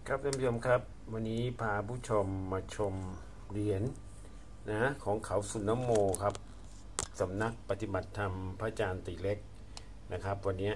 ครับท่านผู้ชมครับวันนี้พาผู้ชมมาชมเหรียญนะของเขาสุนโมครับสำนักปฏิบัติธรรมพระอาจารย์ติเล็กนะครับวันนี้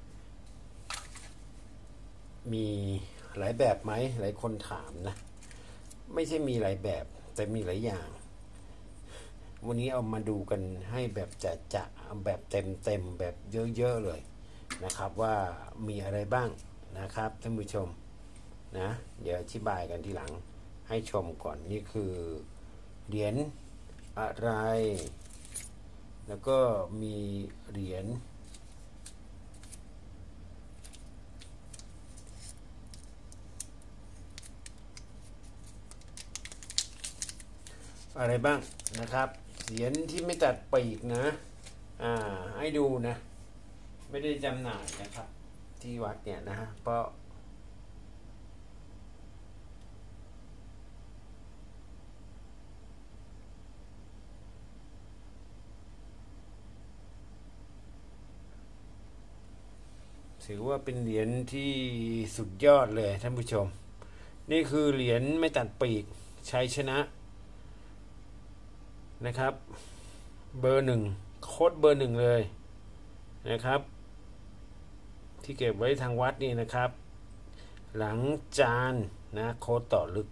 มีหลายแบบไหมหลายคนถามนะไม่ใช่มีหลายแบบแต่มีหลายอย่างวันนี้เอามาดูกันให้แบบจะแบบเต็มแบบเยอะๆเลยนะครับว่ามีอะไรบ้างนะครับท่านผู้ชมนะเดี๋ยวอธิบายกันทีหลังให้ชมก่อนนี่คือเหรียญอะไรแล้วก็มีเหรียญอะไรบ้างนะครับเหรียญที่ไม่ตัดปีกนะให้ดูนะไม่ได้จำหน่ายนะครับที่วัดเนี่ยนะเพราะถือว่าเป็นเหรียญที่สุดยอดเลยท่านผู้ชมนี่คือเหรียญไม่ตัดปีกชัยชนะนะครับเบอร์หนึ่งโค้ดเบอร์หนึ่งเลยนะครับที่เก็บไว้ทางวัดนี่นะครับหลังจานนะโค้ดต่อลึก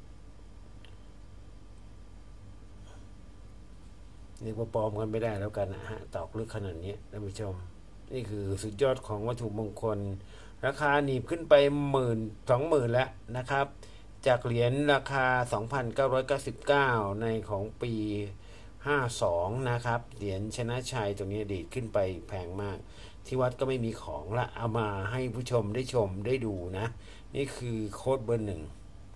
นี่ว่าปลอมกันไม่ได้แล้วกันนะฮะตอกลึกขนาดนี้ท่านผู้ชมนี่คือสุดยอดของวัตถุมงคลราคาหนีบขึ้นไป20,000แล้วนะครับจากเหรียญราคา 2,999 ในของปี52นะครับเหรียญชนะชัยตรงนี้ดีดขึ้นไปแพงมากที่วัดก็ไม่มีของละเอามาให้ผู้ชมได้ดูนะนี่คือโค้ดเบอร์หนึ่ง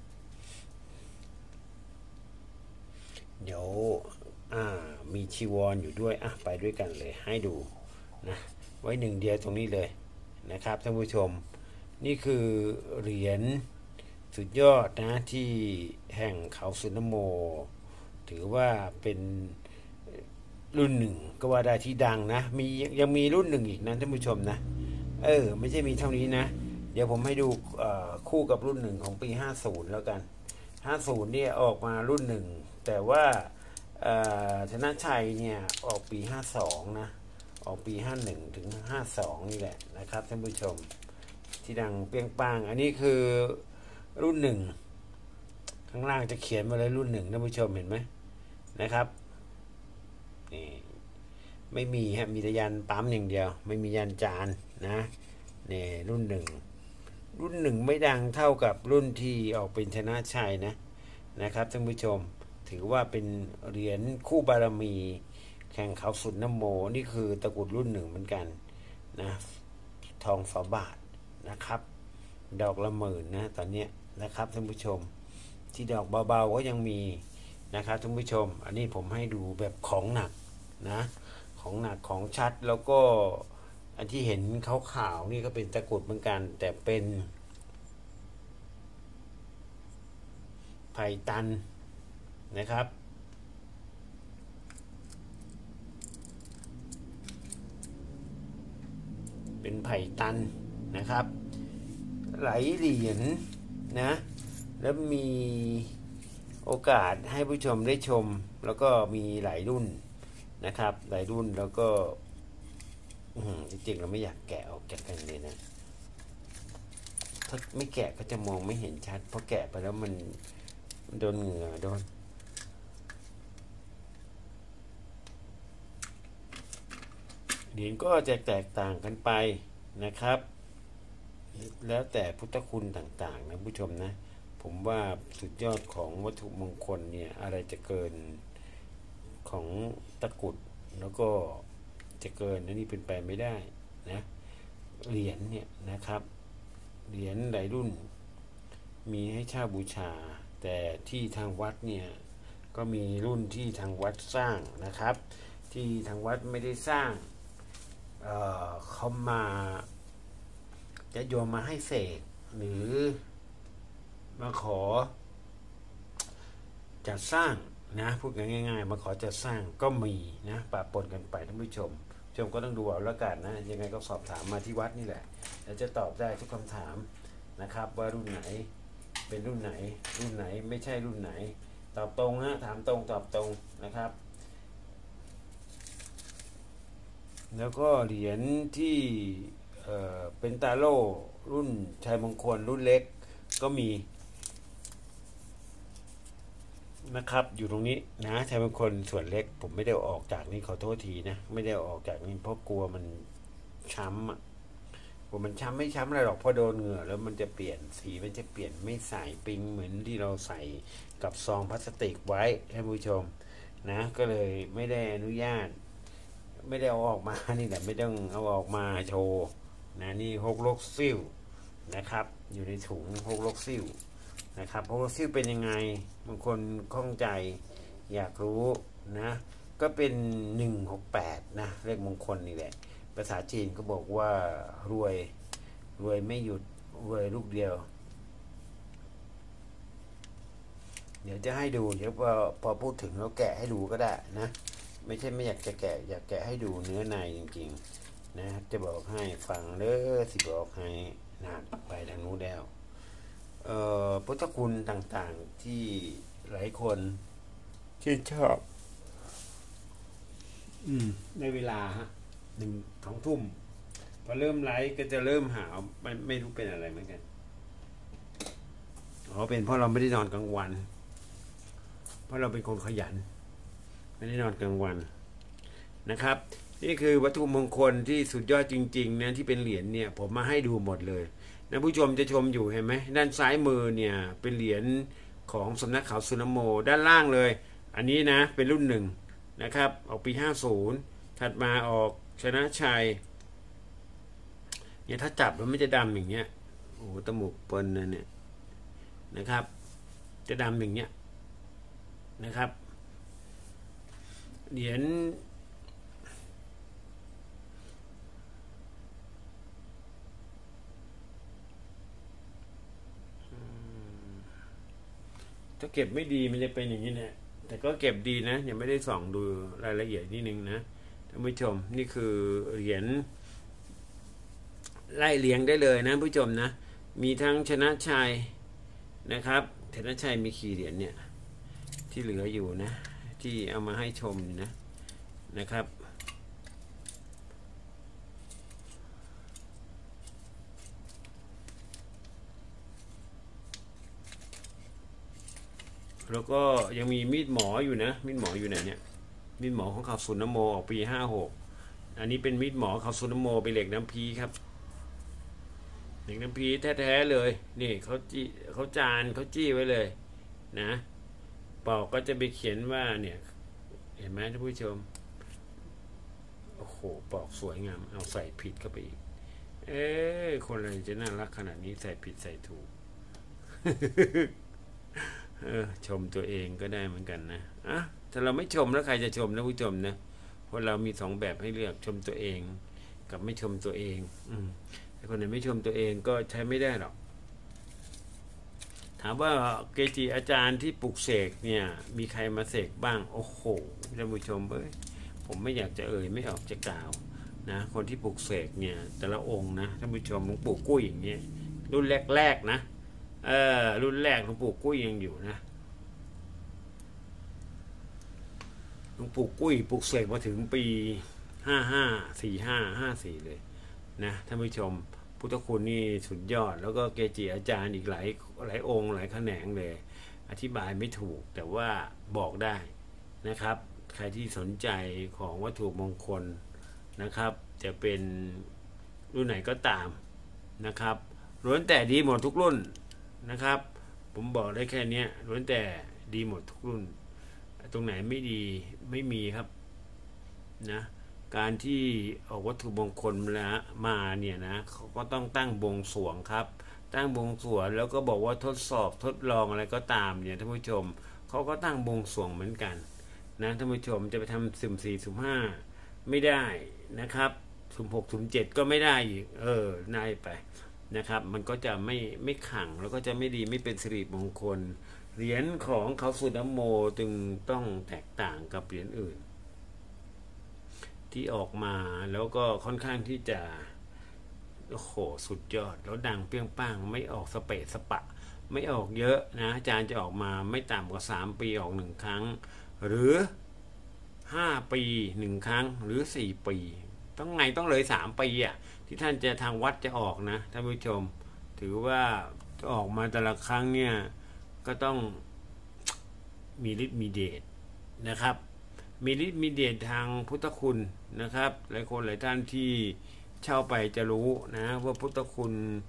เดี๋ยวมีชีวรอยู่ด้วยไปด้วยกันเลยให้ดูนะไว้หนึ่งเดียวตรงนี้เลยนะครับท่านผู้ชมนี่คือเหรียญสุดยอดนะที่แห่งเขาสุนโมถือว่าเป็นรุ่นหนึ่งก็ว่าได้ที่ดังนะยังมีรุ่นหนึ่งอีกนะท่านผู้ชมนะไม่ใช่มีเท่านี้นะเดี๋ยวผมให้ดูคู่กับรุ่นหนึ่งของปี50แล้วกัน50เนี่ยออกมารุ่นหนึ่งแต่ว่าชนะชัยเนี่ยออกปี52นะออกปี51ถึง52นี่แหละนะครับท่านผู้ชมที่ดังเปรี้ยงปังอันนี้คือรุ่นหนึ่งข้างล่างจะเขียนมาเลยรุ่นหนึ่งท่านผู้ชมเห็นไหมนะครับนี่ไม่มีมีแต่ยันปั๊มอย่างเดียวไม่มียันจานนะนี่รุ่นหนึ่งไม่ดังเท่ากับรุ่นที่ออกเป็นชนะชัยนะครับท่านผู้ชมถือว่าเป็นเหรียญคู่บารมีแข่งเขาสุนนโมนี่คือตะกรุดรุ่นหนึ่งเหมือนกันนะทองฝาบาทนะครับดอกละ10,000นะตอนนี้นะครับท่านผู้ชมที่ดอกเบาๆก็ยังมีนะครับท่านผู้ชมอันนี้ผมให้ดูแบบของหนักนะของหนักของชัดแล้วก็อันที่เห็นขาวๆนี่ก็เป็นตะกรุดเหมือนกันแต่เป็นไผ่ตันนะครับเป็นไผ่ตันนะครับหลายเหรียญนะแล้วมีโอกาสให้ผู้ชมได้ชมแล้วก็มีหลายรุ่นนะครับหลายรุ่นแล้วก็จริงๆเราไม่อยากแกะออกจากกันเลยนะถ้าไม่แกะก็จะมองไม่เห็นชัดเพราะแกะไปแล้วมันโดนเหงื่อโดนเหรียญก็จะแตกต่างกันไปนะครับแล้วแต่พุทธคุณต่างๆนะผู้ชมนะผมว่าสุดยอดของวัตถุมงคลเนี่ยอะไรจะเกินของตะกรุดแล้วก็จะเกินนี่เป็นไปไม่ได้นะเหรียญเนี่ยนะครับเหรียญหลายรุ่นมีให้เช่าบูชาแต่ที่ทางวัดเนี่ยก็มีรุ่นที่ทางวัดสร้างนะครับที่ทางวัดไม่ได้สร้างเขามาจะโยมมาให้เสกหรือมาขอจัดสร้างนะพูดง่ายๆมาขอจัดสร้างก็มีนะปะปนกันไปท่านผู้ชมก็ต้องดูเอาแล้วกันนะยังไงก็สอบถามมาที่วัดนี่แหละแล้วจะตอบได้ทุกคำถามนะครับว่ารุ่นไหนเป็นรุ่นไหนไม่ใช่รุ่นไหนตอบตรงฮะถามตรงตอบตรงนะครับแล้วก็เหรียญที่เป็นตาโล่รุ่นชัยมงคลรุ่นเล็กก็มีนะครับอยู่ตรงนี้นะชัยมงคลส่วนเล็กผมไม่ได้ออกจากนี่ขอโทษทีนะไม่ได้ออกจากนี่เพราะกลัวมันช้ำอ่ะกลัวมันช้ำไม่ช้ำอะไรหรอกพอโดนเหงื่อแล้วมันจะเปลี่ยนสีมันจะเปลี่ยนไม่ใส่ปิงเหมือนที่เราใส่กับซองพลาสติกไว้ท่านผู้ชมนะก็เลยไม่ได้อนุญาตไม่ได้เอาออกมานี่แหละไม่ต้องเอาออกมาโชว์นะนี่ฮกลกซิ่วนะครับอยู่ในถุงฮกลกซิ่วนะครับฮกลกซิ่วเป็นยังไงบางคนข้องใจอยากรู้นะก็เป็น168นะเลขมงคลนี่แหละภาษาจีนก็บอกว่ารวยไม่หยุดรวยลูกเดียวเดี๋ยวจะให้ดูเดี๋ยวพอพูดถึงแล้วแกะให้ดูก็ได้นะไม่ใช่ไม่อยากจะแกะอยากแกะให้ดูเนื้อในจริงๆนะจะบอกให้ฟังเด้อสิบอกให้นานไปทางนู้นแล้วพุทธคุณต่างๆที่หลายคนชื่นชอบในเวลาฮะ2 ทุ่มพอเริ่มไลฟ์ก็จะเริ่มหาไม่รู้เป็นอะไรเหมือนกันเป็นเพราะเราไม่ได้นอนกลางวันเพราะเราเป็นคนขยันไม่ได้นอนกลางวันนะครับนี่คือวัตถุมงคลที่สุดยอดจริงๆนะที่เป็นเหรียญเนี่ยผมมาให้ดูหมดเลยนะผู้ชมจะชมอยู่เห็นไหมด้านซ้ายมือเนี่ยเป็นเหรียญของสำนักข่าวสึนาโมด้านล่างเลยอันนี้นะเป็นรุ่น1นะครับออกปี50ถัดมาออกชนะชัยเนี่ยถ้าจับแล้วมันจะดำอย่างเงี้ยโอ้ตมูกเปิลเนี่ยนะครับจะดำอย่างเงี้ยนะครับเหรียญถ้าเก็บไม่ดีมันจะเป็นอย่างนี้แหละแต่ก็เก็บดีนะยังไม่ได้ส่องดูรายละเอียดนิดนึงนะท่านผู้ชมนี่คือเหรียญไล่เลียงได้เลยนะผู้ชมนะมีทั้งชนะชัยนะครับชนะชัยมีกี่เหรียญเนี่ยที่เหลืออยู่นะที่เอามาให้ชมนะครับแล้วก็ยังมีมีดหมออยู่นะมีดหมออยู่ไหนเนี่ยมีดหมอของข่าวสุนโมออกปี56อันนี้เป็นมีดหมอข่าวสุนโมเป็นเหล็กน้ำพีครับเหล็กน้ำพีแท้ๆเลยนี่เขาจานเขาจี้ไว้เลยนะปอกก็จะไปเขียนว่าเนี่ยเห็นไหมท่านผู้ชมโอ้โหปอกสวยงามเอาใส่ผิดเข้าไปอีกคนอะไรจะน่ารักขนาดนี้ใส่ผิดใส่ถูก ชมตัวเองก็ได้เหมือนกันนะถ้าเราไม่ชมแล้วใครจะชมนะผู้ชมนะเพราะเรามี2แบบให้เลือกชมตัวเองกับไม่ชมตัวเองแต่คนไหนไม่ชมตัวเองก็ใช้ไม่ได้หรอกถามว่าเกจิอาจารย์ที่ปลุกเสกเนี่ยมีใครมาเสกบ้างโอ้โหท่านผู้ชมผมไม่อยากจะไม่ออกจะกล่าวนะคนที่ปลุกเสกเนี่ยแต่ละองค์นะท่านผู้ชมหลวงปู่กุ้ยอย่างเงี้ยรุ่นแรกๆนะรุ่นแรกหลวงปู่กุ้ยยังอยู่นะหลวงปู่กุ้ยปลุกเสกมาถึงปี55 45 54เลยนะท่านผู้ชมพุทธคุณนี่สุดยอดแล้วก็เกจิอาจารย์อีกหลายองค์หลายแขนงเลยอธิบายไม่ถูกแต่ว่าบอกได้นะครับใครที่สนใจของวัตถุมงคลนะครับจะเป็นรุ่นไหนก็ตามนะครับล้วนแต่ดีหมดทุกรุ่นนะครับผมบอกได้แค่นี้ล้วนแต่ดีหมดทุกรุ่นตรงไหนไม่ดีไม่มีครับนะการที่ออกวัตถุมงคลมาเนี่ยนะเขาก็ต้องตั้งบวงสรวงครับตั้งบวงสรวงแล้วก็บอกว่าทดสอบทดลองอะไรก็ตามเนี่ยท่านผู้ชมเขาก็ตั้งบวงสรวงเหมือนกันนะท่านผู้ชมจะไปทำสุ่ม4สุ่ม5ไม่ได้นะครับสุ่ม6สุ่ม7ก็ไม่ได้อีกนายไปนะครับมันก็จะไม่ขังแล้วก็จะไม่ดีไม่เป็นสิริมงคลเหรียญของเขาสุนโมจึงต้องแตกต่างกับเหรียญอื่นที่ออกมาแล้วก็ค่อนข้างที่จะโอ้โหสุดยอดแล้วดังเปรี้ยงป้างไม่ออกสเปะสปะไม่ออกเยอะนะอาจารย์จะออกมาไม่ต่ำกว่า3 ปีออก1 ครั้งหรือ5 ปี1 ครั้งหรือ4 ปีต้องเลย3 ปีอ่ะที่ท่านจะทางวัดจะออกนะท่านผู้ชมถือว่าออกมาแต่ละครั้งเนี่ยก็ต้องมีฤทธิ์มีเดชนะครับมีฤทธิ์มีเดชทางพุทธคุณนะครับหลายคนหลายท่านที่เช่าไปจะรู้นะว่าพุทธคุณ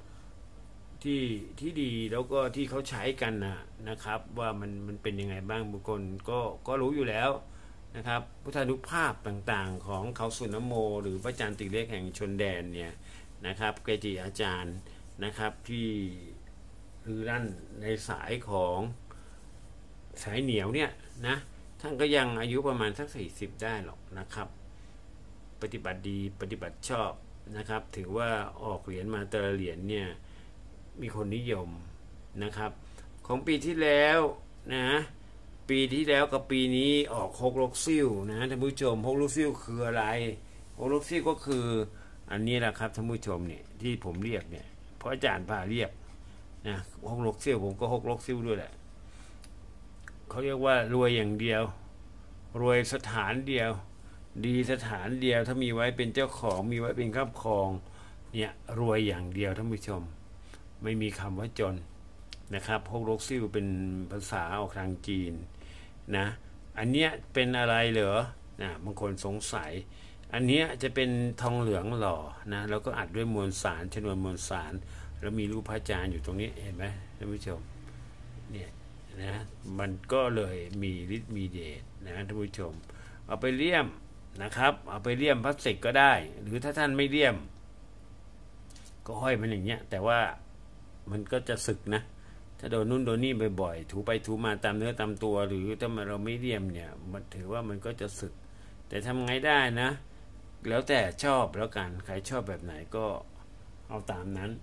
ที่ดีแล้วก็ที่เขาใช้กันนะครับว่ามันเป็นยังไงบ้างบุคคลก็รู้อยู่แล้วนะครับพุทธานุภาพต่างๆของเขาสุนโมหรือพระอาจารย์ติเล็กแห่งชนแดนเนี่ยนะครับเกจิอาจารย์นะครับที่คือด้านในสายของสายเหนียวเนี่ยนะท่านก็ยังอายุประมาณสัก40ได้หรอกนะครับปฏิบัติดีปฏิบัติชอบนะครับถือว่าออกเหรียญมาแต่ละเหรียญเนี่ยมีคนนิยมนะครับของปีที่แล้วนะปีที่แล้วกับปีนี้ออกฮกลกซิ่วนะท่านผู้ชมฮกลกซิ่วคืออะไรฮกลกซิ่วก็คืออันนี้แหละครับท่านผู้ชมเนี่ยที่ผมเรียกเนี่ยเพราะอาจารย์พาเรียกนะฮกลกซิ่วผมก็ฮกลกซิ่วด้วยแหละเขาเรียกว่ารวยอย่างเดียวรวยสถานเดียวดีสถานเดียวถ้ามีไว้เป็นเจ้าของมีไว้เป็นครอบครองเนี่ยรวยอย่างเดียวท่านผู้ชมไม่มีคำว่าจนนะครับฮกลกซิ่วเป็นภาษาออกทางจีนนะอันเนี้ยเป็นอะไรเหรอนะบางคนสงสัยอันเนี้ยจะเป็นทองเหลืองหล่อนะแล้วก็อัดด้วยมวลสารชนวนมวลสารแล้วมีรูปพระอาจารย์อยู่ตรงนี้เห็นไหมท่านผู้ชมเนี่ยนะมันก็เลยมีฤทธิ์มีเดชนะท่านผู้ชมเอาไปเลี่ยมนะครับเอาไปเลี่ยมพลาสติกก็ได้หรือถ้าท่านไม่เลี่ยมก็ห้อยมันอย่างเงี้ยแต่ว่ามันก็จะสึกนะถ้าโดนนู่นโดนนี่บ่อยๆถูไปถูมาตามเนื้อตามตัวหรือถ้าเราไม่เลี่ยมเนี่ยมันถือว่ามันก็จะสึกแต่ทำไงได้นะแล้วแต่ชอบแล้วกันใครชอบแบบไหนก็เอาตามนั้น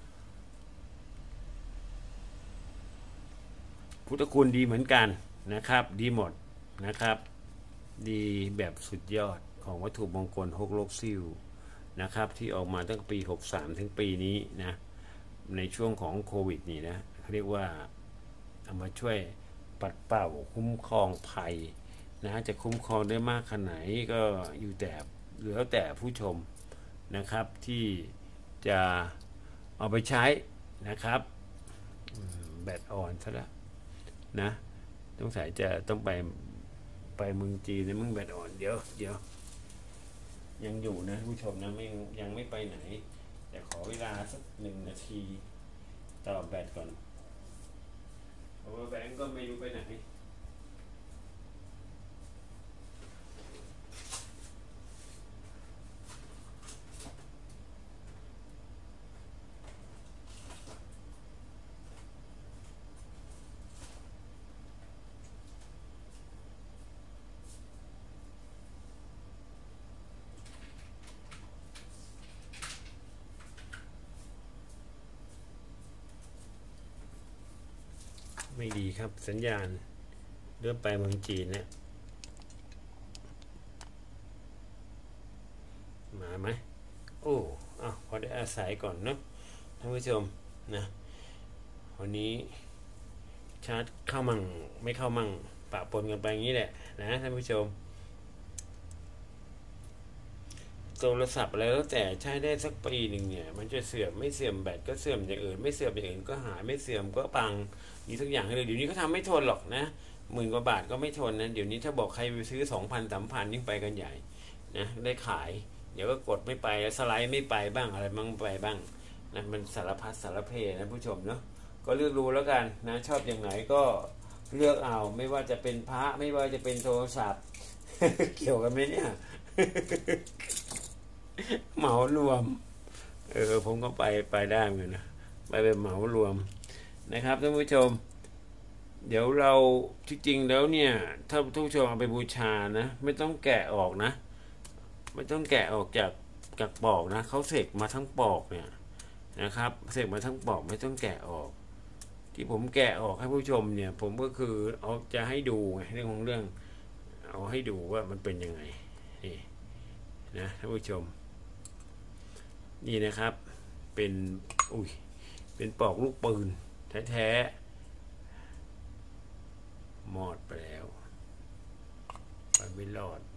พุทธคุณดีเหมือนกันนะครับดีหมดนะครับดีแบบสุดยอดของวัตถุมงคลฮกลกซิ่วนะครับที่ออกมาตั้งปี63ถึงปีนี้นะในช่วงของโควิดนี่นะเขาเรียกว่าเอามาช่วยปัดเป่าคุ้มครองภัยนะจะคุ้มครองได้มากขนาดไหนก็อยู่แต่แล้วแต่ผู้ชมนะครับที่จะเอาไปใช้นะครับแบตอ่อนซะแล้วนะต้องไปเมืองจีนนะมึงแบตอ่อนเดี๋ยวยังอยู่นะผู้ชมนะยังไม่ไปไหนแต่ขอเวลาสัก1 นาทีต่อแบตก่อนเพราะว่าแบงก์ก็ไม่รู้ไปไหนไม่ดีครับสัญญาณเริ่มไปเมืองจีนเนี่ยมาไหมโอ้พอได้อาศัยก่อนเนาะท่านผู้ชมนะวันนี้ชาร์จเข้ามั่งไม่เข้ามั่งปะปนกันไปอย่างนี้แหละนะท่านผู้ชมโทรศัพท์แล้วแต่ใช้ได้สักปีหนึ่งเนี่ยมันจะเสื่อมไม่เสื่อมแบตก็เสื่อมอย่างอื่นไม่เสื่อมอย่างอื่นก็หายไม่เสื่อมก็ปังมีทุกอย่างเลยเดี๋ยวนี้เขาทำไม่ทนหรอกนะ10,000 กว่าบาทก็ไม่ทนนะเดี๋ยวนี้ถ้าบอกใครไปซื้อ2,000 3,000ยิ่งไปกันใหญ่นะได้ขายเดี๋ยวก็กดไม่ไปสไลด์ไม่ไปบ้างอะไรบ้างไปบ้างนะมันสารพัดสารเพนะผู้ชมเนาะก็เลือกดูแล้วกันนะชอบอย่างไหนก็เลือกเอาไม่ว่าจะเป็นพระไม่ว่าจะเป็นโทรศัพท์ เกี่ยวกันไหมเนี่ย เหมารวมผมก็ไปได้เหมือนกันนะไปเป็นเหมารวมนะครับท่านผู้ชมเดี๋ยวเราที่จริงแล้วเนี่ยถ้าท่านผู้ชมเอาไปบูชานะไม่ต้องแกะออกนะไม่ต้องแกะออกจากปอกนะเขาเสกมาทั้งปอกเนี่ยนะครับเสกมาทั้งปอกไม่ต้องแกะออกที่ผมแกะออกให้ผู้ชมเนี่ยผมก็คือเอาจะให้ดูไงเรื่องของเรื่องเอาให้ดูว่ามันเป็นยังไงนี่นะท่านผู้ชมนี่นะครับเป็นปอกลูกปืนแท้ๆมอดไปแล้วไปไม่รอด